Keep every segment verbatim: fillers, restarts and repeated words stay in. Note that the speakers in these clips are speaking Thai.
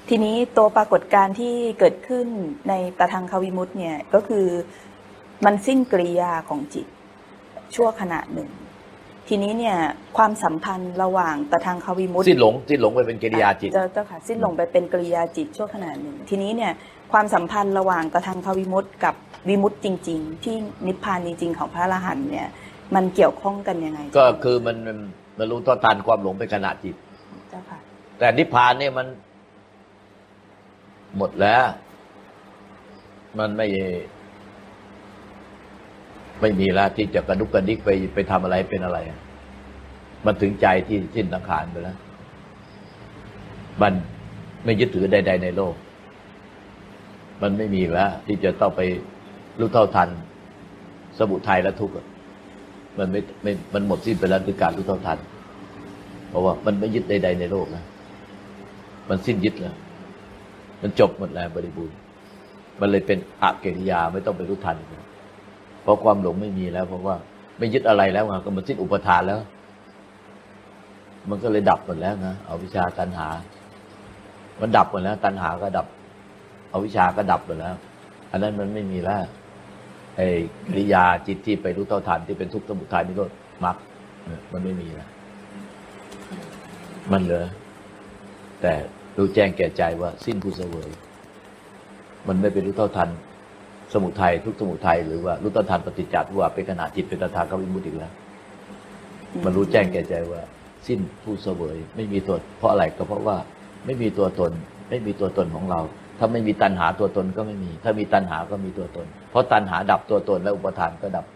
ทีนี้ตัวปรากฏการณ์ที่เกิดขึ้นในตทังควิมุตติเนี่ยก็คือมันสิ้นกริยาของจิตชั่วขณะหนึ่งทีนี้เนี่ยความสัมพันธ์ระหว่างตทังควิมุตติสิ้นหลงสิ้นหลงไปเป็นกิริยาจิตเจ้าเจ้าค่ะสิ้นหลงไปเป็นกริยาจิตชั่วขณะหนึ่งทีนี้เนี่ยความสัมพันธ์ระหว่างตทังควิมุตติกับวิมุตติจริงๆที่นิพพานจริงๆของพระอรหันต์เนี่ยมันเกี่ยวข้องกันยังไงก็คือมันมันรู้ต่อตันความหลงเป็นขณะจิตเจ้าค่ะแต่นิพพานเนี่ยมันหมดแล้วมันไม่ไม่มีแล้วที่จะกระดุกกระดิกไปไปทำอะไรเป็นอะไรมันถึงใจที่สิ้นสังขารไปแล้วมันไม่ยึดถือใดๆในโลกมันไม่มีแล้วที่จะต้องไปรู้เท่าทันสมุทัยและทุกข์มันไม่ไม่มันหมดสิ้นไปแล้วด้วยการรู้เท่าทันเพราะว่ามันไม่ยึดใดๆในโลกนะมันสิ้นยึดแล้วมันจบหมดแล้วบริบูรณ์มันเลยเป็นอกิริยาไม่ต้องไปรู้ทันเพราะความหลงไม่มีแล้วเพราะว่าไม่ยึดอะไรแล้วไงก็มันสิ้นอุปทานแล้วมันก็เลยดับหมดแล้วนะอวิชชาตัณหามันดับหมดแล้วตัณหาก็ดับอวิชชาก็ดับหมดแล้วอันนั้นมันไม่มีแล้วไอ้กิริยาจิตที่ไปรู้เท่าทันที่เป็นทุกข์สมุทัยนิโรธมรรคมันไม่มีแล้วมันเหลือแต่รู้แจ้งแก่ใจว่าสิ้นผู้เสวยมันไม่เป็นรู้เท่าทันสมุทัยทุกสมุทัยหรือว่ารู้เท่าทันปฏิจจสมุปบาทเป็นขณะจิตเป็นตถาคตวิมุตติแล้วมันรู้แจ้งแก่ใจว่าสิ้นผู้เสวยไม่มีตัวเพราะอะไรก็เพราะว่าไม่มีตัวตนไม่มีตัวตนของเราถ้าไม่มีตัณหาตัวตนก็ไม่มีถ้ามีตัณหาก็มีตัวตนเพราะตัณหาดับตัวตนแล้วอุปทานก็ดับ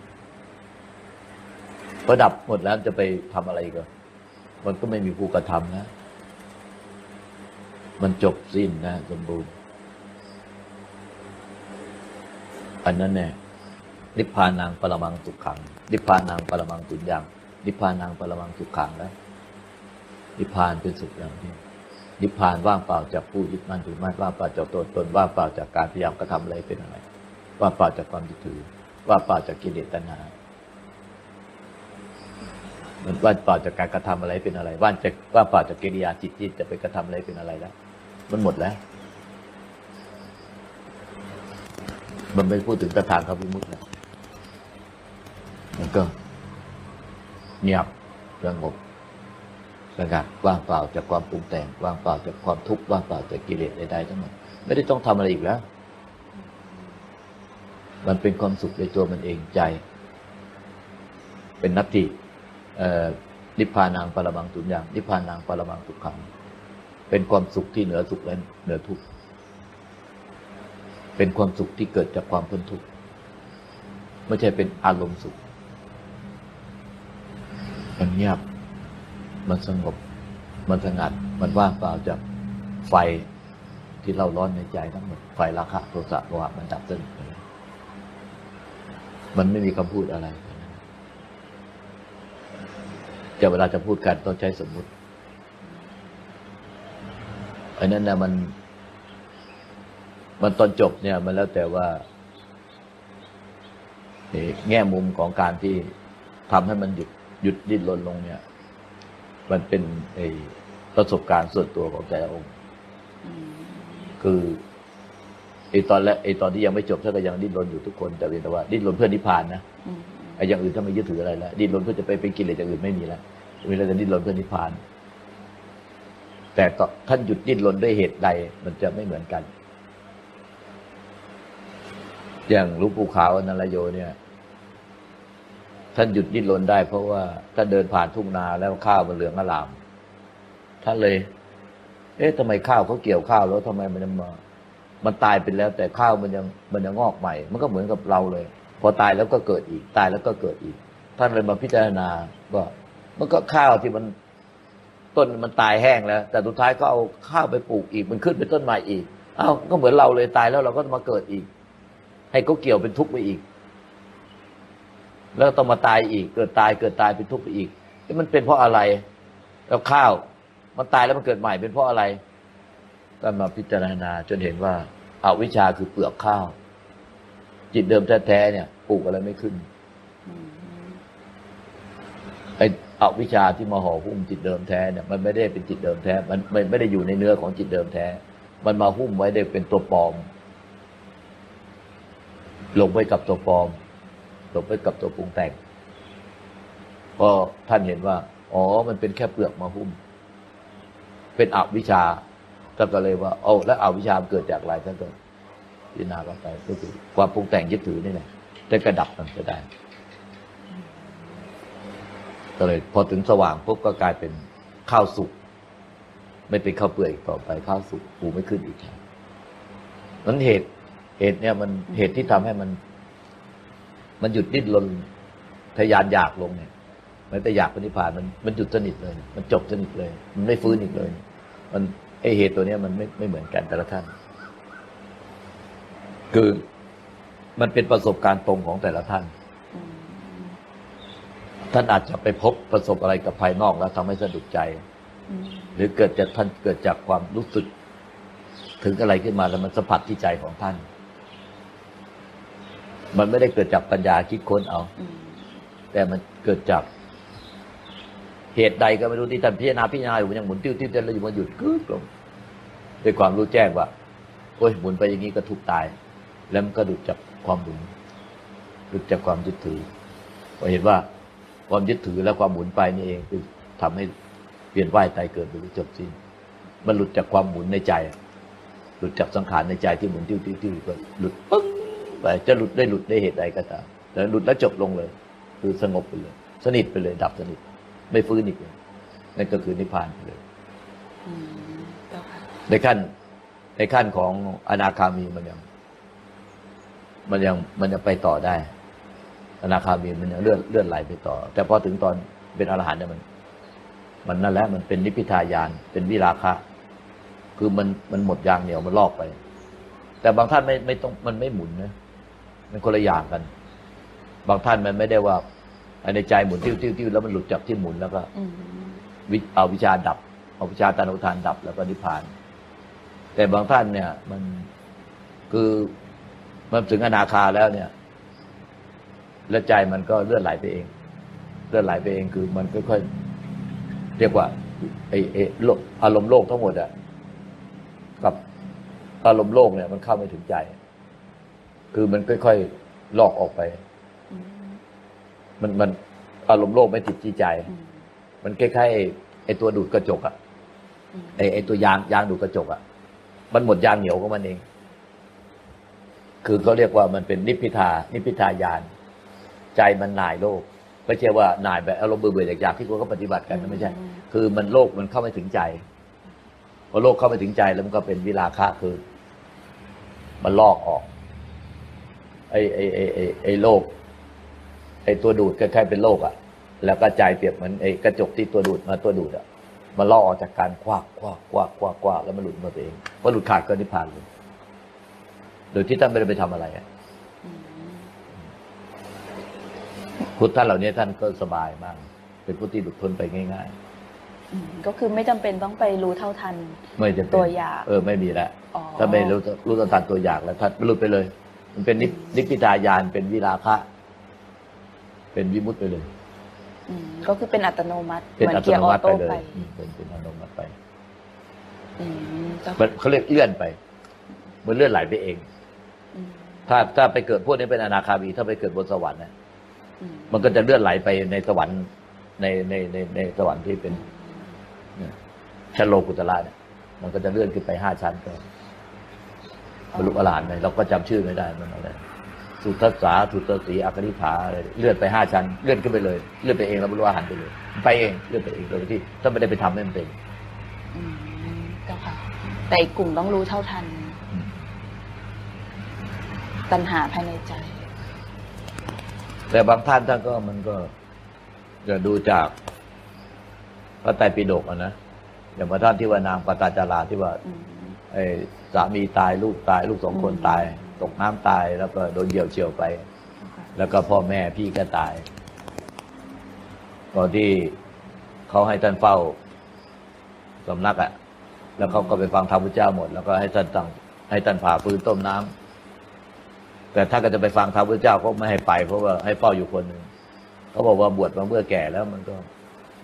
พอดับหมดแล้วจะไปทำอะไรก็มันก็ไม่มีผู้กระทำนะมันจบสิ้นนะสมบูรณ์อันนั้นแน่นิพพานังปรมังสุขขังนิพพานังปรมังสุญญังนิพพานังปรมังสุขขังแล้วนิพพานเป็นสุขอย่างนี้นิพพานว่างเปล่าจากผู้ยึดมั่นถือมั่นว่างเปล่าจากตัวตนว่างเปล่าจากการพยายามกระทำอะไรเป็นอะไรว่างเปล่าจากความยึดถือว่างเปล่าจากกิเลสตัณหามันว่างเปล่าจากการกระทำอะไรเป็นอะไรว่างจากว่างเปล่าจากกิริยาจิตที่จะไปกระทำอะไรเป็นอะไรแล้วมันหมดแล้วมันไม่พูดถึงตถาคตวิมุตติแล้วมันก็เงียบสงบสงัดว่างเปล่าจากความปรุงแต่งว่างเปล่าจากความทุกข์ว่างเปล่าจากกิเลสใดๆทั้งหมดไม่ได้ต้องทำอะไรอีกแล้วมันเป็นความสุขในตัวมันเองใจเป็นนัตถินิพพานังปรมังสุญญังนิพพานังปรมังสุขขังเป็นความสุขที่เหนือสุขและเหนือทุกข์เป็นความสุขที่เกิดจากความพ้นทุกข์ไม่ใช่เป็นอารมณ์สุขมันเงียบมันสงบมันสงัดมันว่างเปล่าจากไฟที่เราร้อนในใจทั้งหมดไฟราคะโทสะโมหะมันดับสนิทไปมันไม่มีคำพูดอะไรจะเวลาจะพูดกันต้องใช้สมมุติอันนั้นนะมันมันตอนจบเนี่ยมันแล้วแต่ว่าแง่มุมของการที่ทำให้มันหยุดหยุดดิ้นรนลงเนี่ยมันเป็นไอ้ประสบการณ์ส่วนตัวของแต่ละองค์คือไอ้ตอนแรกไอ้ตอนที่ยังไม่จบท่านก็ยังดิ้นรนอยู่ทุกคนแต่เพียงแต่ว่าดิ้นรนเพื่อนิพพานนะไอ้อย่างอื่นถ้าไม่ยึดถืออะไรแล้วดิ้นรนเพื่อจะไปเป็นกิเลสอย่างอื่นไม่มีแล้วมีแต่ดิ้นรนเพื่อนิพพานแต่ท่านหยุดดิ้นรนด้วยเหตุใดมันจะไม่เหมือนกันอย่างหลวงปู่ขาวอนันตโยเนี่ยท่านหยุดดิ้นรนได้เพราะว่าท่านเดินผ่านทุ่งนาแล้วข้าวมันเหลืองอร่ามท่านเลยเอ๊ะทำไมข้าวเขาเกี่ยวข้าวแล้วทำไมมันยังมามันตายไปแล้วแต่ข้าวมันยังมันยังงอกใหม่มันก็เหมือนกับเราเลยพอตายแล้วก็เกิดอีกตายแล้วก็เกิดอีกท่านเลยมาพิจารณาว่ามันก็ข้าวที่มันต้นมันตายแห้งแล้วแต่สุดท้ายก็เอาข้าวไปปลูกอีกมันขึ้นเป็นต้นใหม่อีกเอ้าก็เหมือนเราเลยตายแล้วเราก็มาเกิดอีกให้เขาเกี่ยวเป็นทุกข์ไปอีกแล้วต้องมาตายอีกเกิดตายเกิดตายเป็นทุกข์ไปอีกนี่มันเป็นเพราะอะไรแล้วข้าวมันตายแล้วมันเกิดใหม่เป็นเพราะอะไรก็มาพิจารณาจนเห็นว่าอวิชชาคือเปลือกข้าวจิตเดิมแท้ๆเนี่ยปลูกอะไรไม่ขึ้นไอ้อวิชชาที่มาห่อหุ้มจิตเดิมแท้เนี่ยมันไม่ได้เป็นจิตเดิมแท้มันไม่ไม่ได้อยู่ในเนื้อของจิตเดิมแท้มันมาหุ้มไว้ได้เป็นตัวปลอมลงไปกับตัวปลอมลงไปกับตัวปรุงแต่งพอท่านเห็นว่าอ๋อมันเป็นแค่เปลือกมาหุ้มเป็นอวิชชาท่านก็เลยว่าเอาแล้วอวิชชาเกิดจากอะไรท่านก็พิจารณาไปก็คือความปรุงแต่งยึดถือนี่แหละได้กระดับมันจะได้ก็เลยพอถึงสว่างปุ๊บก็กลายเป็นข้าวสุกไม่เป็นข้าวเปลือกอีกต่อไปข้าวสุกปูไม่ขึ้นอีกแล้วนั้นเหตุเหตุเนี่ยมันเหตุที่ทำให้มันมันหยุดดิ้นรนทะยานอยากลงเนี่ยไม่แต่อยากปฏิภาณมันมันหยุดสนิทเลยมันจบสนิทเลยมันไม่ฟื้นอีกเลยมันไอเหตุตัวเนี้ยมันไม่ไม่เหมือนกันแต่ละท่านคือมันเป็นประสบการณ์ตรงของแต่ละท่านท่านอาจจะไปพบประสบอะไรกับภายนอกแล้วทำให้สะดุดใจหรือเกิดจากท่านเกิดจากความรู้สึกถึงอะไรขึ้นมาแล้วมันสัมผัสที่ใจของท่านมันไม่ได้เกิดจากปัญญาคิดค้นเอาแต่มันเกิดจากเหตุใดก็ไม่รู้ที่ท่านพิจารณาพิจารณาอยู่มันยังหมุนติ้วติ้วติ้วแล้วอยู่มันหยุดกึ๊กลงด้วยความรู้แจ้งว่าโอ้ยหมุนไปอย่างนี้ก็ทุกตายแล้วมันก็หลุดจากความหมุนหลุดจากความยึดถือพอเห็นว่าความยึดถือและความหมุนไปนี่เองคือทำให้เปลี่ยนว่ายตายเกิดไปจบสิ้นมันหลุดจากความหมุนในใจหลุดจากสังขารในใจที่หมุนติ้วติ้วติ้วก็หลุดปึ้งไปจะหลุดได้หลุดได้เหตุใดก็ตามแต่หลุดแล้วจบลงเลยคือสงบไปเลยสนิทไปเลยดับสนิทไม่ฟื้นอีกเลยนั่นก็คือนิพพานไปเลยในขั้นในขั้นของอนาคามีมันยังมันยังมันยังไปต่อได้อนาคามีมันยังเลื่อนเลื่อนไหลไปต่อแต่พอถึงตอนเป็นอรหันต์เนี่ยมันมันนั่นแหละมันเป็นนิพพิทายานเป็นวิราคะคือมันมันหมดยางเหนียวมันลอกไปแต่บางท่านไม่ไม่ต้องมันไม่หมุนนะมันคนละอย่างกันบางท่านมันไม่ได้ว่าในใจหมุนติ้วติ้วติ้วแล้วมันหลุดจากที่หมุนแล้วก็วิเอาวิชาดับเอาวิชาตานุทานดับแล้วก็นิพพานแต่บางท่านเนี่ยมันคือมันถึงอนาคาแล้วเนี่ยแล้วใจมันก็เลื่อนไหลไปเองเลื่อนไหลไปเองคือมันค่อยๆเรียกว่าไอ้ไอ้อารมณ์โลกทั้งหมดอะกับอารมณ์โลกเนี่ยมันเข้าไม่ถึงใจคือมันค่อยๆลอกออกไปมันมันอารมณ์โลกไม่ติดที่ใจมันคล้ายๆไอ้ตัวดูดกระจกอะไอ้ไอ้ตัวยางยางดูดกระจกอะมันหมดยางเหนียวของมันเองคือเขาเรียกว่ามันเป็นนิพพิทานิพพิทายานใจมันหน่ายโลกไม่ใช่ว่าหน่ายแบบอารมณ์เบื่อๆอยากๆที่คนก็ปฏิบัติกันไม่ใช่คือมันโลกมันเข้าไม่ถึงใจพอโลกเข้าไม่ถึงใจแล้วมันก็เป็นวิราคะคือมันลอกออกไอ้ไอ้ไอ้ไอ้ไอ้โลกไอ้ตัวดูดคล้ายๆเป็นโลกอ่ะแล้วก็ใจเปรียบเหมือนไอ้กระจกที่ตัวดูดมาตัวดูดอ่ะมันลอกออกจากการควักควักควักควักควักแล้วมันหลุดมาเองพอหลุดขาดก็นิพพานเลยโดยที่ท่านไม่ได้ไปทำอะไรอ่ะพุทธท่านเหล่านี้ท่านก็สบายมากเป็นผู้ที่หลุดพ้นไปง่ายๆก็คือไม่จำเป็นต้องไปรู้เท่าทันไม่จำเป็นตัวอยากเออไม่มีแล้วถ้าไม่รู้รู้เท่าทันตัวอยากแล้วท่านหลุดไปเลยมันเป็นนิพพิทายานเป็นวิราคะเป็นวิมุตติไปเลยก็คือเป็นอัตโนมัติเป็นอัตโนมัติไปเลยเป็นเป็นอัตโนมัติไปเขาเรียกเลื่อนไปมันเลื่อนไหลไปเองถ้าถ้าไปเกิดพวกนี้เป็นอนาคามีถ้าไปเกิดบนสวรรค์นะมันก็จะเลื่อนไหลไปในสวรรค์ในในในในสวรรค์ที่เป็นชั้นโลกุตระเนี่ยมันก็จะเลื่อนขึ้นไปห้าชั้นก็บรรลุอรหันต์เลยเราก็จำชื่อไม่ได้มันอะไรสุทัสสาสุตสีอัคนิฐาอะไรเลื่อนไปห้าชั้นเลื่อนขึ้นไปเลยเลื่อนไปเองแล้วบรรลุอรหันต์ไปเลยไปเองเลื่อนไปเองโดยที่ถ้าไม่ได้ไปทำให้มันเป็นเจ้าค่ะแต่อีกกลุ่มต้องรู้เท่าทันตัณหาภายในใจแต่บางท่านท่านก็มันก็จะดูจากพระไตรปิฎกอ่ะนะอย่างบางท่านที่ว่านางปตาจาราที่ว่าไอ้สามีตายลูกตายลูกสองคนตายตกน้ำตายแล้วก็โดนเหยี่ยวเฉี่ยวไปแล้วก็พ่อแม่พี่ก็ตายตอนที่เขาให้ท่านเฝ้าสำนักอ่ะแล้วเขาก็ไปฟังธรรมพุทธเจ้าหมดแล้วก็ให้ท่านตั้งให้ท่านผ่าฟืนต้มน้ำแต่ถ้าก็จะไปฟังธรรมพุทธเจ้าเขาไม่ให้ไปเพราะว่าให้เฝ้าอยู่คนหนึ่งเขาบอกว่าบวชมาเมื่อแก่แล้วมันก็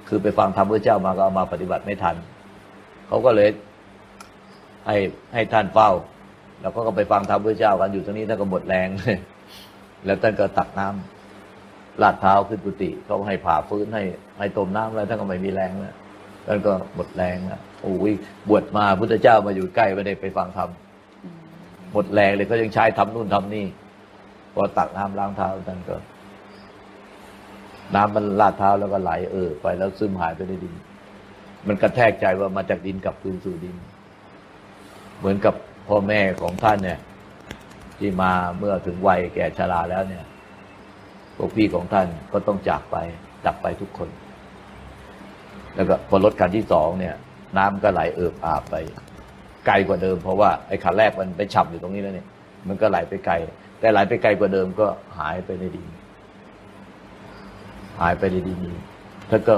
คือไปฟังธรรมพระเจ้ามาก็เอามาปฏิบัติไม่ทันเขาก็เลยให้ให้ท่านเฝ้าแล้วก็ไปฟังธรรมพระเจ้ากันอยู่ตรงนี้ท่านก็หมดแรงเลยแล้วท่านก็ตักน้ำลาดเท้าขึ้นกุฏิเขาให้ผ่าฟื้นให้ให้ต้มน้ำแล้วท่านก็ไม่มีแรงแล้วท่านก็หมดแรงแล้วโอ้ยบวชมาพุทธเจ้ามาอยู่ใกล้ไม่ได้ไปฟังธรรมหมดแรงเลยก็ยังใช้ทำนู่นทำนี่พอตักน้ำล้างเท้าท่านก็น้ำมันลาดเท้าแล้วก็ไหลเออไปแล้วซึมหายไปในดินมันกระแทกใจว่ามาจากดินกลับคืนสู่ดินเหมือนกับพ่อแม่ของท่านเนี่ยที่มาเมื่อถึงวัยแก่ชราแล้วเนี่ยพวกพี่ของท่านก็ต้องจากไปจากไปทุกคนแล้วก็พอรถคันที่สองเนี่ยน้ำก็ไหลเอิบอาบไปไกลกว่าเดิมเพราะว่าไอ้คันแรกมันไปฉับอยู่ตรงนี้แล้วเนี่ยมันก็ไหลไปไกลแต่ไหลไปไกลกว่าเดิมก็หายไปในดินหายไปในดินนี้ท่านก็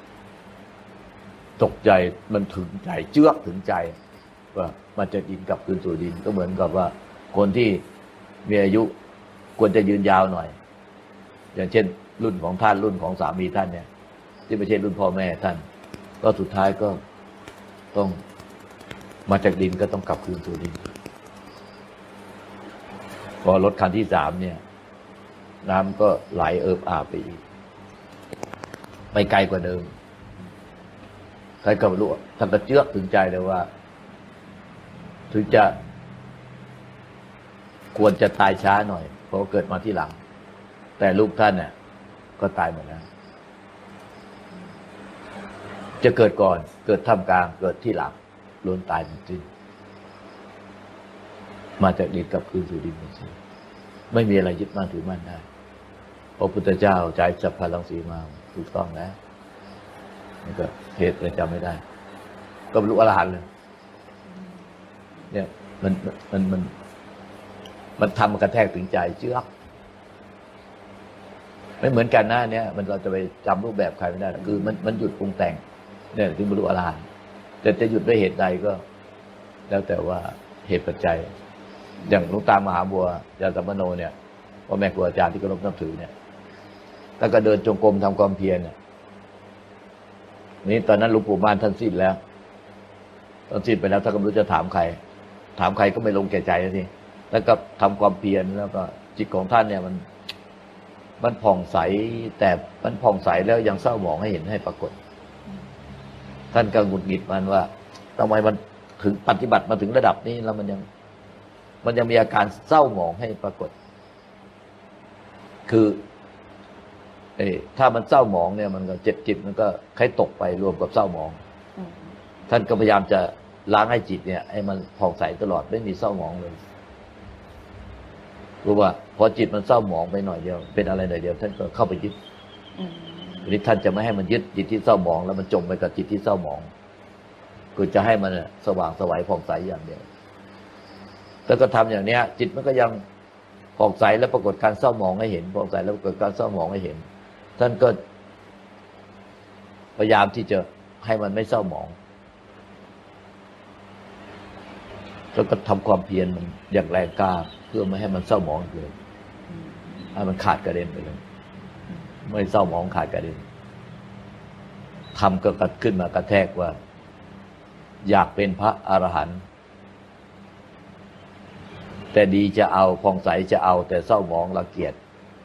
ตกใจมันถึงใจเจือกถึงใจว่ามันจะดินกลับคืนสู่ดินก็เหมือนกับว่าคนที่มีอายุควรจะยืนยาวหน่อยอย่างเช่นรุ่นของท่านรุ่นของสามีท่านเนี่ยที่ไม่ใช่รุ่นพ่อแม่ท่านก็สุดท้ายก็ต้องมาจากดินก็ต้องกลับคืนสู่ดินพอรถคันที่สามเนี่ยน้ำก็ไหลเอิบอาบไปอีกไปไกลกว่าเดิมใครก็ไม่รู้ท่านก็เจือกถึงใจเลยว่าถึงจะควรจะตายช้าหน่อยเพราะเกิดมาที่หลังแต่ลูกท่านเนี่ยก็ตายหมดแล้วจะเกิดก่อนเกิดท่ามกลางเกิดที่หลังล้วนตายหมดสิ้นมาจากดินกลับคืนสู่ดินหมดสิ้นไม่มีอะไรยึดมั่นถือมั่นได้พระพุทธเจ้าใจสัพพะรังสีมาถูกต้องแล้วนี่ก็เหตุเลยจำไม่ได้ก็บรรลุอรหันต์เลยเนี่ยมันมันมันมันทำมันกระแทกถึงใจเชือกไม่เหมือนกันนะเนี่ยมันเราจะไปจำรูปแบบใครไม่ได้คือมันมันหยุดปรุงแต่งเนี่ยถึงบรรลุอรหันต์แต่จะหยุดด้วยเหตุใดก็แล้วแต่ว่าเหตุปัจจัยอย่างหลวงตามหาบัวยาสัมมโนเนี่ยพ่อแม่ครูอาจารย์ที่เคารพนับถือเนี่ยถ้าก็เดินจงกรมทำความเพียรเนี่ยนี่ตอนนั้นหลวงปู่ม่านท่านสิ้นแล้วตอนสิ้นไปแล้วถ้าก็ไม่รู้จะถามใครถามใครก็ไม่ลงแก่ใจสิแล้วก็ทำความเพียรแล้วก็จิตของท่านเนี่ยมันมันผ่องใสแต่มันผ่องใสแล้วยังเศร้าหมองให้เห็นให้ปรากฏท่านก็หงุดหงิดมันว่าทำไมมันถึงปฏิบัติมาถึงระดับนี้แล้วมันยังมันยังมีอาการเศร้าหมองให้ปรากฏคือเออถ้ามันเศร้าหมองเนี่ยมันก็เจ็บจิตมันก็คล้ายตกไปรวมกับเศร้าหมองท่านก็พยายามจะล้างให้จิตเนี่ยให้มันผ่องใสตลอดไม่มีเศร้าหมองเลยรู้ว่าพอจิตมันเศร้าหมองไปหน่อยเดียวเป็นอะไรหน่อยเดียวท่านก็เข้าไปยึดทีนี้ท่านจะไม่ให้มันยึดจิตที่เศร้าหมองแล้วมันจมไปกับจิตที่เศร้าหมองคือจะให้มันสว่างไสวผ่องใสอย่างเดียวแต่ก็ทำอย่างเนี้ยจิตมันก็ยังผ่องใสแล้วปรากฏการเศร้าหมองให้เห็นผ่องใสแล้วปรากฏการเศร้าหมองให้เห็นท่านก็พยายามที่จะให้มันไม่เศร้าหมองแล้วก็ทำความเพียรมันอย่างแรงกล้าเพื่อไม่ให้มันเศร้าหมองเลยให้มันขาดกระเด็นไปเลยไม่เศร้าหมองขาดกระเด็นทำก็กัดขึ้นมากระแทกว่าอยากเป็นพระอรหันต์แต่ดีจะเอาผ่องใสจะเอาแต่เศร้าหมองรังเกียจ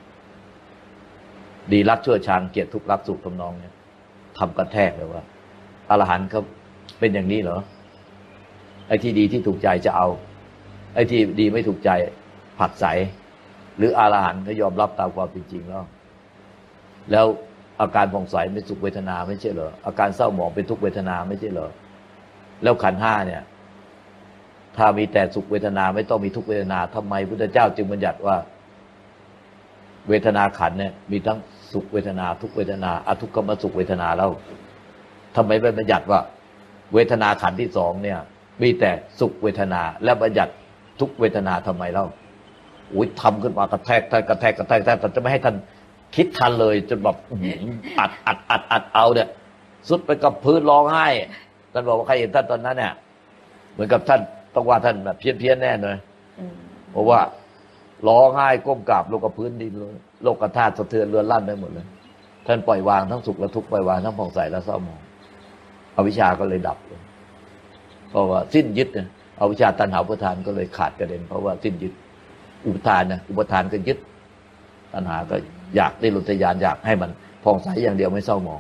ดีรักชั่วชังเกลียดทุกข์รักสุขทำนองเนี่ยทำกระแทกเลยว่าอรหันต์เขาเป็นอย่างนี้เหรอไอ้ที่ดีที่ถูกใจจะเอาไอ้ที่ดีไม่ถูกใจผักใสหรืออรหันต์เขายอมรับตามความเป็นจริงแล้วแล้วอาการผ่องใสเป็นสุขเวทนาไม่ใช่เหรออาการเศร้าหมองเป็นทุกขเวทนาไม่ใช่เหรอแล้วขันธ์ห้าเนี่ยถ้ามีแต่สุขเวทนาไม่ต้องมีทุกเวทนาทำไมพุทธเจ้าจึงบัญญัติว่าเวทนาขันธ์เนี่ยมีทั้งสุขเวทนาทุกเวทนาอทุกขมสุขเวทนาแล้วทำไมไม่บัญญัติว่าเวทนาขันธ์ที่สองเนี่ยมีแต่สุขเวทนาและบัญญัติทุกเวทนาทำไมเล่าอุ้ยทำขึ้นมากระแทกกระแทกกระแทกแต่จะไม่ให้ท่านคิดทันเลยจนแบบอัดอัดอัดอัดเอาเนี่ยสุดไปกับพื้นร้องไห้ท่านบอกว่าใครเห็นท่านตอนนั้นเนี่ยเหมือนกับท่านต้องว่าท่านแบบเพี้ยนเพี้ยนแน่เลยเพราะว่าร้องไห้ก้มกราบลงกับพื้นดินเลยโลกธาตุสะเทือนเรือนลั่นไปหมดเลยท่านปล่อยวางทั้งสุขและทุกข์ปล่อยวางทั้งผ่องใสและเศร้าหมองอวิชชาก็เลยดับเลยเพราะว่าสิ้นยึดเนี่ยอวิชชาตัณหาอุปทานก็เลยขาดกระเด็นเพราะว่าสิ้นยึดอุปทานนะอุปทานก็ยึดตัณหาก็อยากได้หลุดทะยานอยากให้มันผ่องใสอย่างเดียวไม่เศร้าหมอง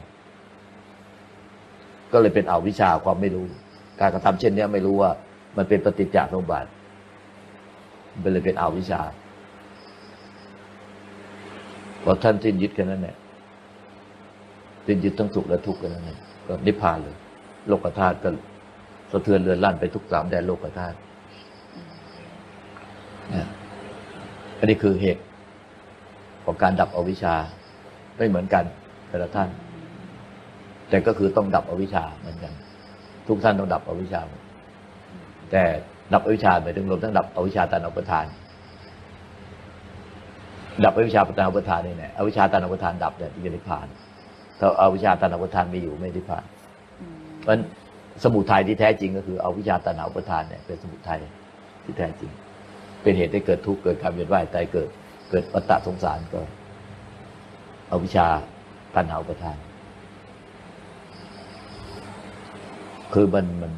ก็เลยเป็นอวิชชาความไม่รู้การกระทำเช่นนี้ไม่รู้ว่ามันเป็นปฏิจจสมุปบาทมันเลยเป็นอวิชชาพอท่านสิ้นยึดแค่นั้นเนี่ยสิ้นยึดทั้งสุขและทุกข์กันนั้นเนี่ยก็นิพพานเลยโลกธาตุก็สะเทือนเรือนลั่นไปทุกสามแดนโลกธาตุเนี่ยอันนี้คือเหตุของการดับอวิชชาไม่เหมือนกันแต่ละท่านแต่ก็คือต้องดับอวิชชาเหมือนกันทุกท่านต้องดับอวิชชาแต่ดับอวิชชาหมายถึงรวมทั้งดับอวิชชาตัณหาอุปทานดับอวิชชาตัณหาอุปทานนี่แหละอวิชชาตัณหาอุปทานดับเนี่ยถึงจะนิพพานถ้าอวิชชาตัณหาอุปทานมีอยู่ไม่นิพพานเพราะฉะนั้นสมุทัยที่แท้จริงก็คืออวิชชาตัณหาอุปทานเนี่ยเป็นสมุทัยที่แท้จริงเป็นเหตุให้เกิดทุกข์เกิดการเวียนว่ายตายเกิดเกิดวัฏฏะสงสารก็อวิชชาตัณหาอุปทานคือมันมัน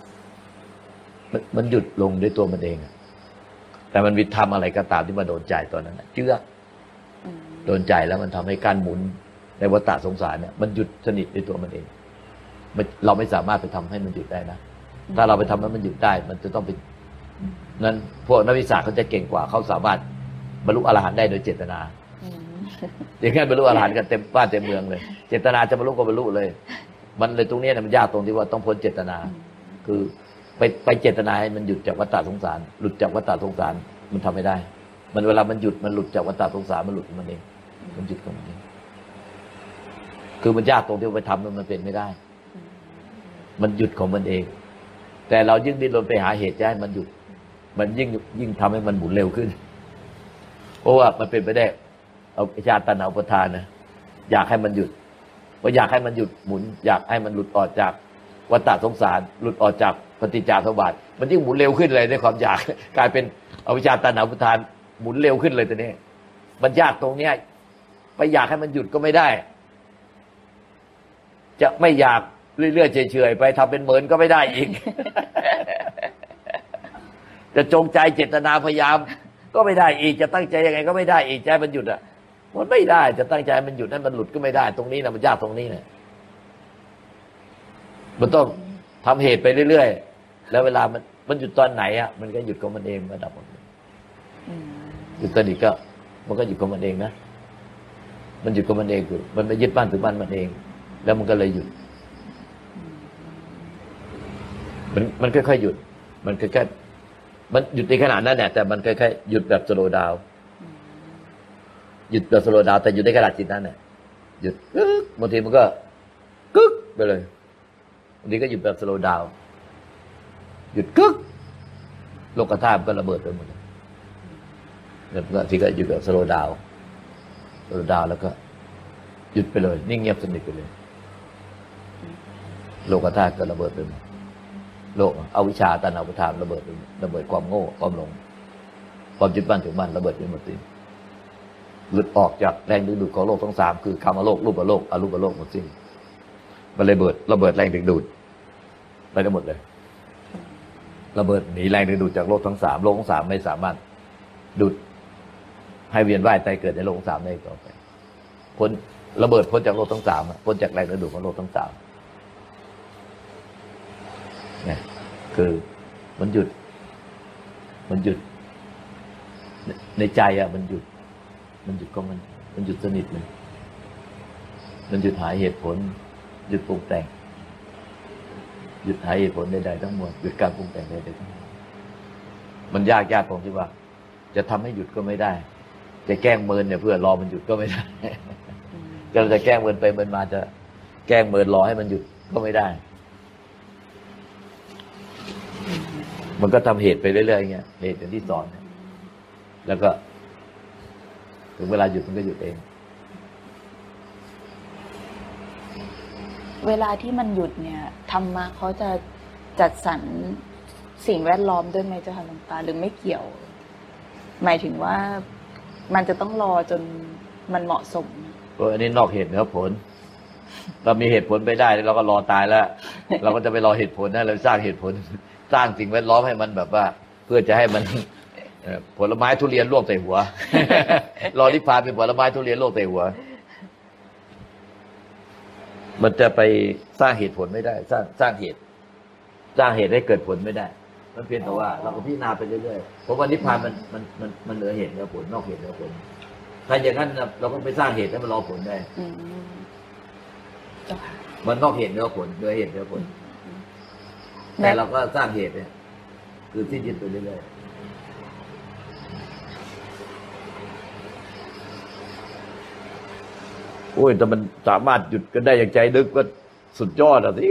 มันหยุดลงด้วยตัวมันเองแต่มันวิทำอะไรก็ตามที่มาโดนใจตอนนั้นเจือกโดนใจแล้วมันทำให้การหมุนในวัฏฏะสงสารเนี่ยมันหยุดสนิทด้วยตัวมันเองเราไม่สามารถไปทำให้มันหยุดได้นะถ้าเราไปทำให้มันหยุดได้มันจะต้องเป็นนั้นพวกนักวิชาเขาจะเก่งกว่าเขาสามารถบรรลุอรหันต์ได้โดยเจตนาอย่างแค่บรรลุอรหันต์กันเต็มบ้านเต็มเมืองเลยเจตนาจะบรรลุก็บรรลุเลยมันเลยตรงนี้เนี่ยมันยากตรงที่ว่าต้องพ้นเจตนาคือไปไปเจตนาให้มันหยุดจากวัฏฏะสงสารหลุดจากวัฏฏะสงสารมันทำไม่ได้มันเวลามันหยุดมันหลุดจากวัฏฏะสงสารมันหลุดของมันเองมันหยุดของมันเองคือมันยากตรงที่ไปทำมันมันเป็นไม่ได้มันหยุดของมันเองแต่เรายิ่งดิ้นรนไปหาเหตุจะให้มันหยุดมันยิ่งยิ่งทำให้มันหมุนเร็วขึ้นเพราะว่ามันเป็นไปได้เอาวิชาตัณหาอุปทานนะอยากให้มันหยุดว่าอยากให้มันหยุดหมุนอยากให้มันหลุดออกจากวัฏฏะสงสารหลุดออกจากปฏิจจสมุปบาทมันยิ่งหมุนเร็วขึ้นเลยในความอยากกลายเป็นอวิชชาตัณหาอุปทานหมุนเร็วขึ้นเลยตัวนี้มันยากตรงเนี้ยไปอยากให้มันหยุดก็ไม่ได้จะไม่อยากเรื่อยๆเฉยๆไปทำเป็นเหมือนก็ไม่ได้อีก จะจงใจเจตนาพยายามก็ไม่ได้อีกจะตั้งใจยังไงก็ไม่ได้อีกใจมันหยุดอ่ะมันไม่ได้จะตั้งใจมันหยุดให้มันหลุดก็ไม่ได้ตรงนี้นะมันยากตรงนี้เนี่ยมันต้องทำเหตุไปเรื่อยๆแล้วเวลามันมันหยุดตอนไหนอ่ะมันก็หยุดของมันเองมันดับหมดหยุดตอนนี้ก็มันก็หยุดของมันเองนะมันหยุดของมันเองคือมันไม่ยึดบ้านถือบ้านมันเองแล้วมันก็เลยหยุดมันมันค่อยๆหยุดมันค่อยๆมันหยุดในขนาดนั้นแหละแต่มันค่อยๆหยุดแบบสโลว์ดาวน์หยุดแบบสโลว์ดาวน์แต่หยุดในขนาดจิตนั้นแหละหยุดกึ๊กบางทีมันก็กึ๊กไปเลยบางทีก็หยุดแบบสโลว์ดาวน์หยุดกึ๊กโลกธาตุก็ระเบิดไปหมดเลยแล้วบางทีก็หยุดแบบสโลว์ดาวน์สโลว์ดาวน์แล้วก็หยุดไปเลยนิ่งเงียบสนิทไปเลยโลกธาตุก็ระเบิดไปหมดโลกอวิชชาตัณหาอุปทานระเบิดระเบิดความโง่ความหลงความยึดมั่นถือมั่นระเบิดไปหมดสิ้นหลุดออกจากแรงดึงดูดของโลกทั้งสามคือคำว่าโลกรูปโลกอรูปโลกหมดสิ้นมันระเบิดระเบิดแรงดึงดูดไปทั้งหมดเลยระเบิดหนีแรงดึงดูดจากโลกทั้งสามโลกทั้งสามไม่สามารถดูดให้เวียนว่ายตายเกิดในโลกทั้งสามได้ต่อไปพ้นระเบิดพ้นจากโลกทั้งสามพ้นจากแรงดึงดูดของโลกทั้งสามเนี่ยคือมันหยุดมันหยุดในใจอ่ะมันหยุดมันหยุดก็มันมันหยุดสนิทเลยมันหยุดหาเหตุผลหยุดปรุงแต่งหยุดหาเหตุผลใดๆทั้งหมดหยุดการปรุงแต่งใดๆทั้งหมดมันยากยากตรงที่ว่าจะทำให้หยุดก็ไม่ได้จะแกล้งเมินเนี่ยเพื่อรอมันหยุดก็ไม่ได้ก็จะแกล้งเมินไปเมินมาจะแกล้งเมินรอให้มันหยุดก็ไม่ได้มันก็ทำเหตุไปเรื่อยๆอย่างเงี้ยเหตุอย่างที่สอนแล้วก็ถึงเวลาหยุดมันก็หยุดเองเวลาที่มันหยุดเนี่ยธรรมะเขาจะจัดสรรสิ่งแวดล้อมด้วยไหมเจ้าค่ะหลวงตาหรือไม่เกี่ยวหมายถึงว่ามันจะต้องรอจนมันเหมาะสมเพราะอันนี้นอกเหตุเหนือผลเรามีเหตุผลไปได้เราก็รอตายแล้ว เราก็จะไปรอเหตุผลนะเราสร้างเหตุผล สร้างสิ่งแวดล้อมให้มันแบบว่า เพื่อจะให้มันผลไม้ทุเรียนร่วงใส่หัว รอนิพพานเป็นผลไม้ทุเรียนร่วงใส่หัว มันจะไปสร้างเหตุผลไม่ได้ สร้างสร้างเหตุ สร้างเหตุให้เกิดผลไม่ได้ มันเพียงแต่ว่าเราก็พิจารณาไปเรื่อยๆเพราะว่านิพพานมันมันมันมันเหลือเหตุเหลือผลนอกเหตุเหลือผลถ้าอย่างนั้นเราก็ไปสร้างเหตุให้มันรอผลได้มันนอกเหตุเหลือผลเหลือเหตุเหลือผลแต่เราก็สร้างเหตุเนี่ยคือที่ยึดไปเรื่อยๆโอ้ยแต่มันสามารถหยุดกันได้อย่างใจนึกก็สุดยอดอ่ะสิ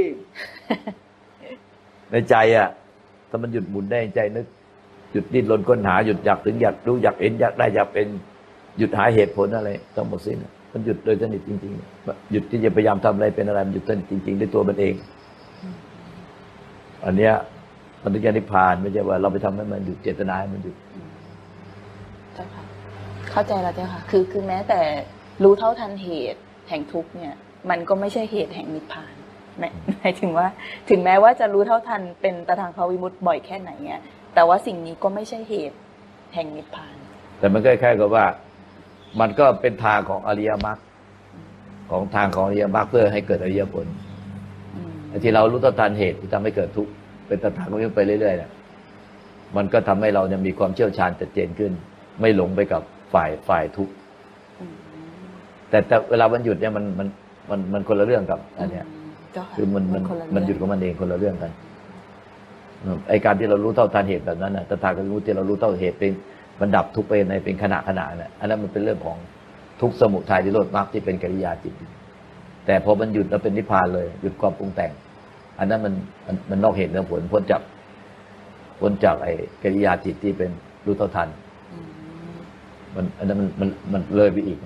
ในใจอ่ะถ้ามันหยุดหมุนได้ใจนึกหยุดดิ้นรนค้นหาหยุดอยากถึงอยากรู้อยากเห็นอยากได้อยากเป็นหยุดหาเหตุผลอะไรทั้งหมดสิ้นมันหยุดโดยสนิทจริงๆหยุดที่จะพยายามทำอะไรเป็นอะไรมันหยุดสนิทจริงๆด้วยตัวมันเองอันเนี้ยมันถึงจะนิพพานไม่ใช่ว่าเราไปทำให้มันหยุดเจตนาให้มันหยุดเจ้าค่ะเข้าใจแล้วเจ้าค่ะคือคือแม้แต่รู้เท่าทันเหตุแห่งทุกข์เนี่ยมันก็ไม่ใช่เหตุแห่งนิพพานหมายถึงว่าถึงแม้ว่าจะรู้เท่าทันเป็นตถาคตวิมุตติบ่อยแค่ไหนเนี่ยแต่ว่าสิ่งนี้ก็ไม่ใช่เหตุแห่งนิพพานแต่มันคล้ายๆกับว่ามันก็เป็นทางของอริยมรรคของทางของอริยมรรคเพื่อให้เกิดอริยผลที่เรารู้เท่าทันเหตุที่ทำให้เกิดทุกข์เป็นตถาคตวิมุตติไปเรื่อยๆเนี่ยมันก็ทำให้เราเนี่ยมีความเชี่ยวชาญชัดเจนขึ้นไม่หลงไปกับฝ่ายฝ่ายทุกข์แต่แต่เวลามันหยุดเนี่ยมันมันมันมันคนละเรื่องกับอันเนี้ยคือมันมันมันหยุดของมันเองคนละเรื่องกันไอการที่เรารู้เท่าทันเหตุแบบนั้นน่ะตถาคตวิมุตติที่เรารู้เท่าเหตุเป็นมันดับทุกข์ไปในเป็นขณะขณะน่ะอันนั้นมันเป็นเรื่องของทุกข์สมุทัยนิโรธมรรคที่เป็นกิริยาจิตแต่พอมันหยุดแล้วเป็นนิพพานเลยหยุดความปรุงแต่งอันนั้นมันมันมันนอกเหตุนอกผลพ้นจากพ้นจากไอ้กิริยาจิตที่เป็นรู้เท่าทันมันอันนั้นมันมันมันเลยไปอีก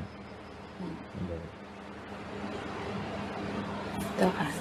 เจ้าค่ะ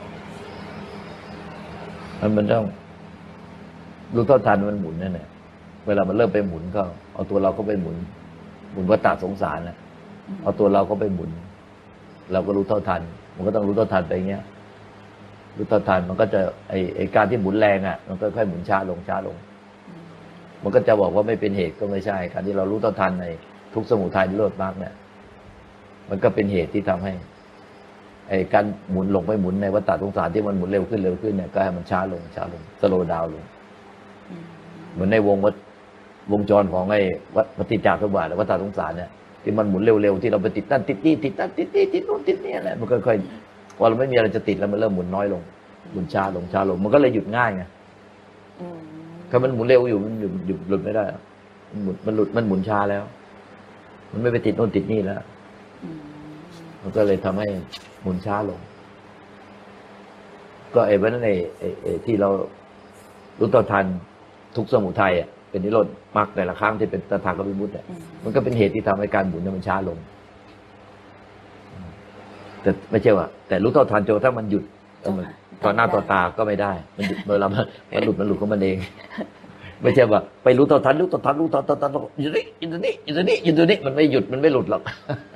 มันมันต้องรู้เท่าทันมันหมุนนั่นแหละเวลามันเริ่มไปหมุนก็เอาตัวเราก็ไปหมุนหมุนวัฏฏะสงสารนะเอาตัวเราก็ไปหมุนเราก็รู้เท่าทันมันก็ต้องรู้เท่าทันไปอย่างเงี้ยรู้เท่าทันมันก็จะไอไอการที่หมุนแรงอ่ะมันก็ค่อยหมุนช้าลงช้าลงมันก็จะบอกว่าไม่เป็นเหตุก็ไม่ใช่การที่เรารู้เท่าทันในทุกสมุทัยนิโรธมรรคเนี่ยมันก็เป็นเหตุที่ทำให้ไอ้การหมุนลงไปหมุนในวัฏฏะสงสารที่มันหมุนเร็วขึ้นเร็วขึ้นเนี่ยก็ให้มันช้าลงช้าลงสโลว์ดาวน์ลงเหมือนในวงวัฏวงจรของไอ้วัฏปฏิจจสมุปบาทและวัฏฏะสงสารเนี่ยที่มันหมุนเร็วๆที่เราไปติดตั้นติดนี่ติดตั้นติดนี่ติดโน่นติดนี่แหละมันค่อยๆพอเราไม่มีอะไรจะติดแล้วมันเริ่มหมุนน้อยลงหมุนช้าลงช้าลงมันก็เลยหยุดง่ายไงถ้ามันหมุนเร็วอยู่มันหยุดหยุดหลุดไม่ได้มันหมุนมันหลุดมันหมุนช้าแล้วมันไม่ไปติดโน่นติดนี่แล้วมันก็เลยทำให้หมุนช้าลงก็ไอ้วันนั้นไอ้ไอ้ที่เรารู้ต่อทันทุกสมุทัยอ่ะเป็นนิโรธมรรคแต่ละครั้งที่เป็นตถาคตวิมุตติเนี่ยมันก็เป็นเหตุที่ทำให้การหมุนมันช้าลงแต่ไม่ใช่ว่าแต่รู้ต่อทันโจถ้ามันหยุดต่อหน้าต่อตาก็ไม่ได้มันหยุดเวลามันหลุดมันหลุดของมันเองไม่ใช่ว่าไปรู้ต่อทันรู้ต่อทันรู้ต่อทันอยู่นี่อยู่ตรงนี้อยู่ตรงนี้อยู่ตรงนี้มันไม่หยุดมันไม่หลุดหรอก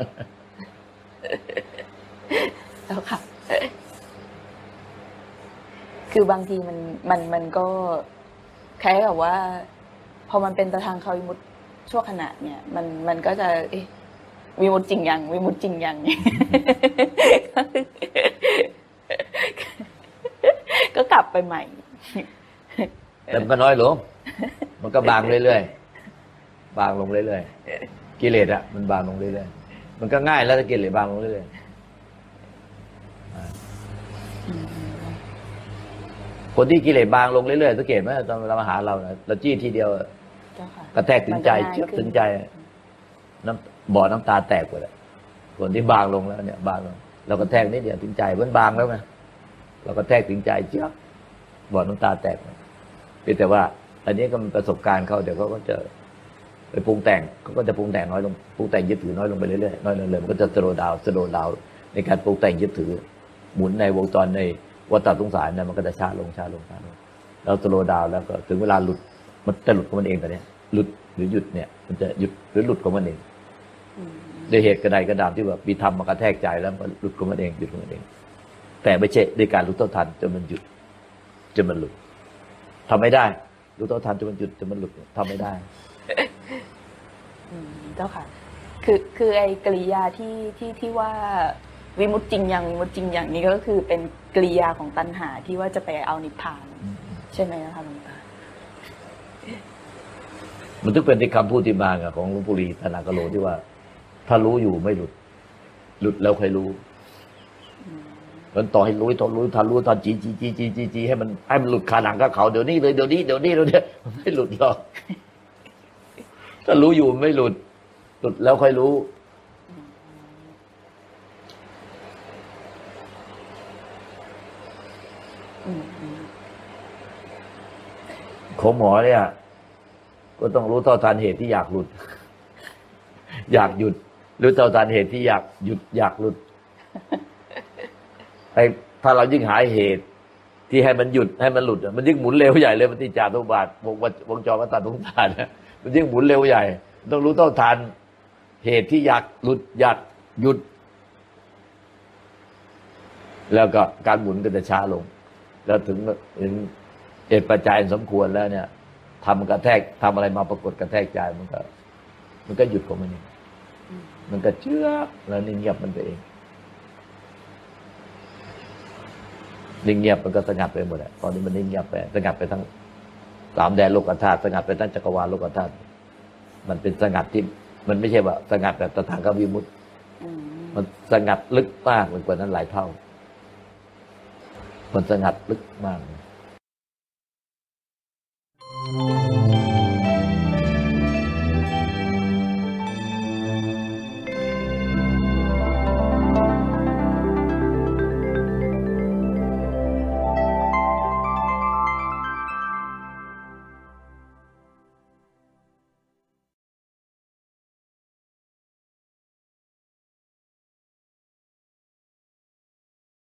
แล้วค่ะคือบางทีมันมันมันก็คล้ายกับว่าพอมันเป็นตถาคตวิมุตติชั่วขณะเนี่ยมันมันก็จะเอ๊ะวิมุตติจริงยังวิมุตติจริงยังก็กลับไปใหม่แต่มันก็น้อยลงมันก็บางเรื่อยๆบางลงเรื่อยๆกิเลสอะมันบางลงเรื่อยๆมันก็ง่ายแล้วถ้ากิเลสบางลงเรื่อยๆคนที่กิเลสบางลงเรื่อยๆสังเกตไหมตอนเรามาหาเราเนี่ยเราจี้ทีเดียวกระแทกถึงใจเชื่อถึงใจน้ำบ่อน้ำตาแตกหมดเลยคนที่บางลงแล้วเนี่ยบางลงเรากระแทกนิดเดียวถึงใจมันบางแล้วไงเรากระแทกถึงใจเชื่อบ่อน้ำตาแตกแต่ว่าอันนี้ก็เป็นประสบการณ์เขาเดี๋ยวเขาก็จะไปปรุงแต่งเขาก็จะปรุงแต่งน้อยลงปรุงแต่งยึดถือน้อยลงไปเรื่อยๆน้อยลงเลยมันก็จะสโลว์ดาวน์สโลว์ดาวน์ในการปรุงแต่งยึดถือหมุนในวงจรในวัฏฏะสงสารเนี่ยมันก็จะช้าลงช้าลงช้าลงแล้วสโลว์ดาวน์แล้วก็ถึงเวลาหลุดมันจะหลุดของมันเองแต่เนี้ยหลุดหรือหยุดเนี่ยมันจะหยุดหรือหลุดของมันเองด้วยเหตุกระใดกระดามที่ว่ามีธรรมมากระแทกใจแล้วมันหลุดของมันเองหยุดของมันเองแต่ไม่ใช่ด้วยการรู้เท่าทันจนมันหยุดจนมันหลุดทำไม่ได้รู้เท่าทันจนมันหยุดจนมันหลุดทำไม่ได้อืมเจ้าค่ะคือคือไอ้กริยาที่ที่ที่ว่าวิมุตติจริงอย่างวิมุตติจริงอย่างนี้ก็คือเป็นกริยาของตัณหาที่ว่าจะไปเอานิพพานใช่ไหมนะคะหลวงตามันถึงเป็นที่คำพูดที่มาของหลวงปู่ลีธนากโลที่ว่า ถ้ารู้อยู่ไม่หลุด หลุดแล้วใครรู้มันต่อให้รู้ต่อรู้ทันรู้ทันจีจีจีจีจีจีให้มันให้มันหลุดขาหนังกับเขาเดี๋ยวนี้เลยเดี๋ยวนี้เดี๋ยวนี้เดี๋ยวนี้มันไม่หลุดหรอกถ้ารู้อยู่ไม่หลุด หลุดแล้วค่อยรู้ของหมอเนี่ยก็ต้องรู้เท่าทันเหตุที่อยากหลุด อยากหยุดรู้เท่าทันเหตุที่อยากหยุดอยากหลุดไอ้ถ้าเรายิ่งหาเหตุที่ให้มันหยุดให้มันหลุดมันยิ่งหมุนเร็วใหญ่เลยมันที่จาตุบาทวงวงจรวัฏสงสารนะมันยิ่งหมุนเร็วใหญ่ต้องรู้เท่าทันเหตุที่อยากหลุดอยากหยุดแล้วก็การหมุนก็จะช้าลงแล้วถึงถึงเหตุปัจจัยสมควรแล้วเนี่ยทำกระแทกทำอะไรมาปรากฏกระแทกใจมันก็มันก็หยุดของมันเองมันก็เชื่อแล้วนิ่งเงียบมันไปเองนิ่งเงียบมันก็สงัดไปหมดแหละตอนนี้มันนิ่งเงียบไปสงัดไปทั้งสามแดนโลกธาตุสงัดไปทั้งจักรวาลโลกธาตุมันเป็นสงัดที่มันไม่ใช่ว่าสงัดแบบตถาคตวิมุตติมันสงัดลึกมากกว่านั้นหลายเท่ามันสงัดลึกมาก